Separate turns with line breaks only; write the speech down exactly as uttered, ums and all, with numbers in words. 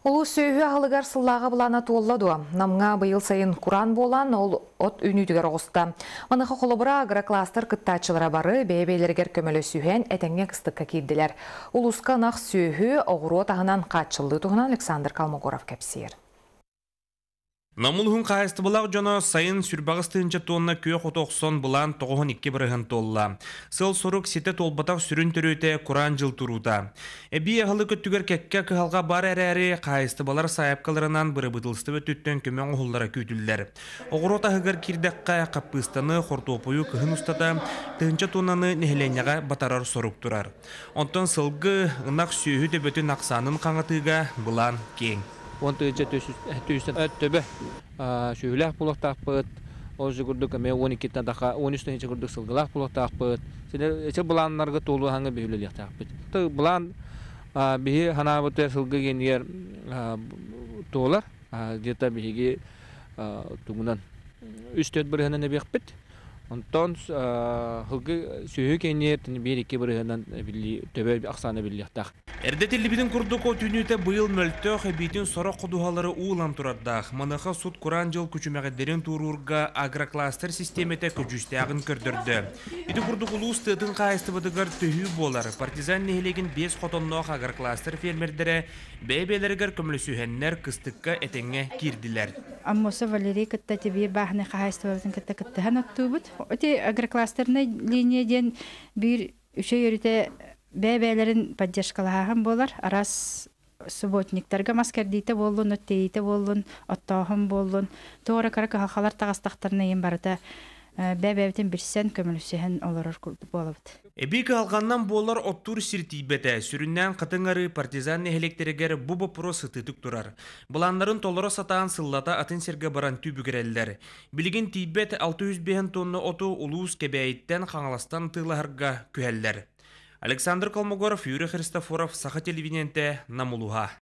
Улус сөйі ағылығар сыллаға бұлана туолладу. Намға бұйыл сайын Куран болан, ол от үнүйдігер оғыста. Манықы қолыбыра агрокластер кыттачылара бары бәйбейлергер көмілі сүйен әтәңе қыстыққа кейділер. Улусқа нақ сөйі оғыру тағынан қатшылды тұғынан Александр Калмогоров кәпсер.
Намулхун қайысты бұлақ жоны сайын сүрбағыстығынча тонна көй қотоқсон бұлан тоғын икке бірігін толла. Сыл сұрық сеті толбатақ сүрін түріте Куран жыл тұрута. Әбі ағылы көттігер кәкке қығалға бар әрәрі қайысты балар сайапқаларынан бірі бұтылысты өттіттен көмен ұғыллара көйтілдер. Оғыру тағығыр кирдаққа қаппыстаны қортопойы күхін ұстата тығынча тоннаны нехеленеға батарар сұрық тұрар. Онтан сылғы ұнақ сүйі дөбөтін ақсанын қаңатыға бұлан кең.
Он тысяча тысяча öttebe şöyle bulak takpıt o jugurduk me on iki tane daha on üç tane jugurduk sılgılak bulak takpıt sile çe bulanlarga tolu hangi behüleli takpıt to bulan bihi hana bote sılgı genyer tolar где-то bihi tugunan üç dört bir hana ne bekpit ondan hılgı söhü genyer bir iki bir hana billi töbe aksana billi tak.
Эрдетелибидин курдуко түнүтө быйыл мөлтөх битин сорок кудугалары уулам турардах. Маныха суд Куран жыл күчүмөгөдөрүн турурга агрокластер системете көжүстөгүн көрдөрдү. Иди курдук улус тытын кайыстыбыдыгар төһүү болар. Партизан нехилеген бес котоннох агрокластер фермердере бебелергер көмөлүсүхеннер кыстыкка этеңе кирдилер.
Аммоса Валерий кытта тебе бахны кайыстыбытын кытта кытта ханаттубут. Оти агрокластерный линияден бир үшө йөрүтө бәбәләрен поддержкалаһын болар. Арас субботниктарга маскердите боллун, өттейте боллун, оттаһын боллун. Тоора карак халар тагастактарына ем барда бәбәбетен бирсен көмөлүсен олорор курду болот.
Эбик алганнан болар оттур сиртибете сүрүннән кытыңары партизан нехелектерегер бу вопрос тытык турар. Буланнарын толоро сатаан сыллата атын серге баран түбүгереллер. Билигин тибет алты жүз беш тонна оту улус кебейттен хаңаластан тыларга күһәлләр. Александр Калмогоров, Юрий Христофоров, Саха телевидениенте, Намулуха.